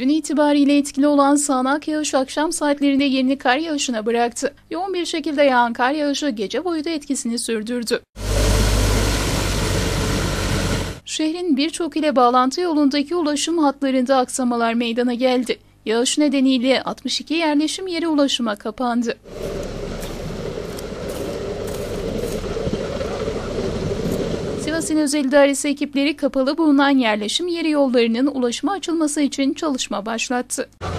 Dün itibariyle etkili olan sağanak yağış akşam saatlerinde yerini kar yağışına bıraktı. Yoğun bir şekilde yağan kar yağışı gece boyu da etkisini sürdürdü. Şehrin birçok ile bağlantı yolundaki ulaşım hatlarında aksamalar meydana geldi. Yağış nedeniyle 62 yerleşim yeri ulaşıma kapandı. Sivas İl Özel İdaresi ekipleri kapalı bulunan yerleşim yeri yollarının ulaşıma açılması için çalışma başlattı.